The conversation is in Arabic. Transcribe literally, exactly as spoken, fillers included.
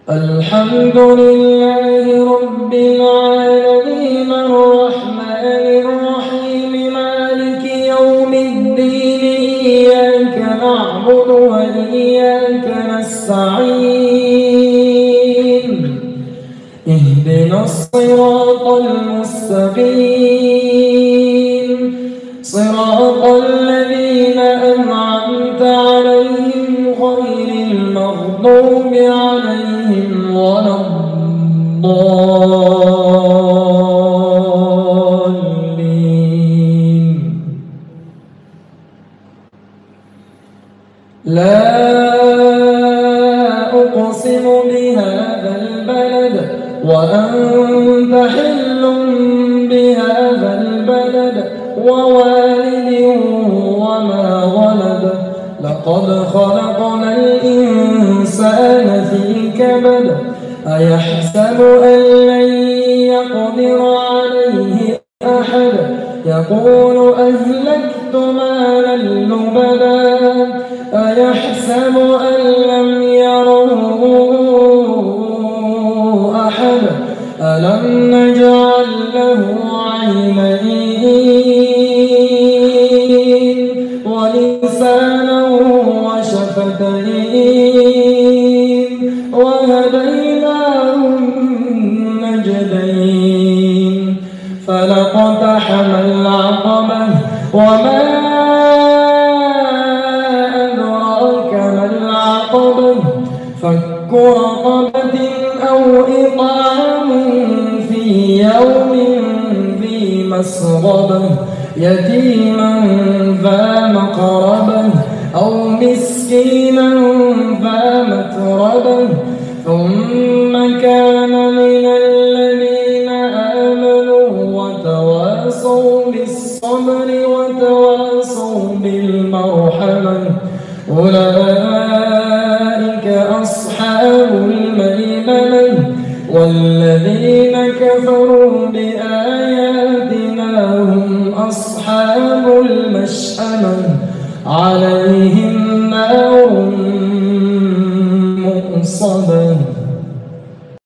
الحمد لله رب العالمين الرحمن الرحيم مالك يوم الدين إياك نعبد وإياك نستعين اهدنا الصراط المستقيم صراط الذين أنعمت عليهم غير المغضوب عليهم ولا الضالين. لا أقسم بهذا البلد وأنت حل بهذا البلد ووالد وما ولد لقد خلقنا الإنسان في كبد أيحسب أن لن يقدر عليه أحد يقول أهلكت مالا لبدا أيحسب أن لم يره أحد ألم نجعل له عينين ولسانا وشفتين وهديناه النجدين فلاقتحم العقبة وما أدراك ما العقبة فك رقبة أو إطعام في يوم ذي مسغبة يتيما ذا مقربة أو مسكينا ذا متربة ثم كان من الذين آمنوا وتواصوا بالصبر وتواصوا بالمرحمة أولئك أصحاب الميمنة والذين كفروا بآياتنا هم أصحاب المشأمة عليهم نار مؤصدة.